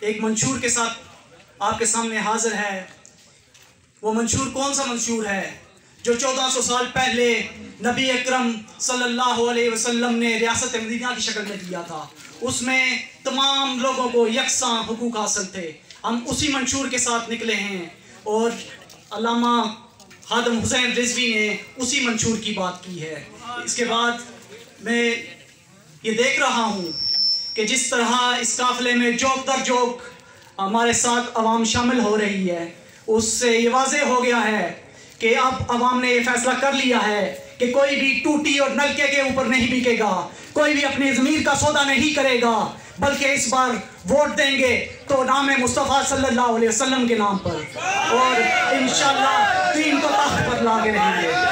एक मंशूर के साथ आपके सामने हाजिर है। वो मंशूर कौन सा मंशूर है जो 1400 साल पहले नबी अकरम सल्लल्लाहु अलैहि वसल्लम ने रियासत मदीना की शक्ल में दिया था। उसमें तमाम लोगों को यकसां हुकूक हासिल थे। हम उसी मंशूर के साथ निकले हैं और अल्लामा खादम हुसैन रिजवी ने उसी मंशूर की बात की है। इसके बाद मैं ये देख रहा हूँ कि जिस तरह इस काफ़िले में जोक दर जोक हमारे साथ अवाम शामिल हो रही है, उससे ये वाज़ेह हो गया है कि अब अवाम ने ये फैसला कर लिया है कि कोई भी टूटी और नलके के ऊपर नहीं बिकेगा, कोई भी अपनी ज़मीर का सौदा नहीं करेगा, बल्कि इस बार वोट देंगे तो नाम मुस्तफ़ा सल्लल्लाहु अलैहि वसल्लम के नाम पर, और इंशाअल्लाह दीन को ताकत पर लाके रहेंगे।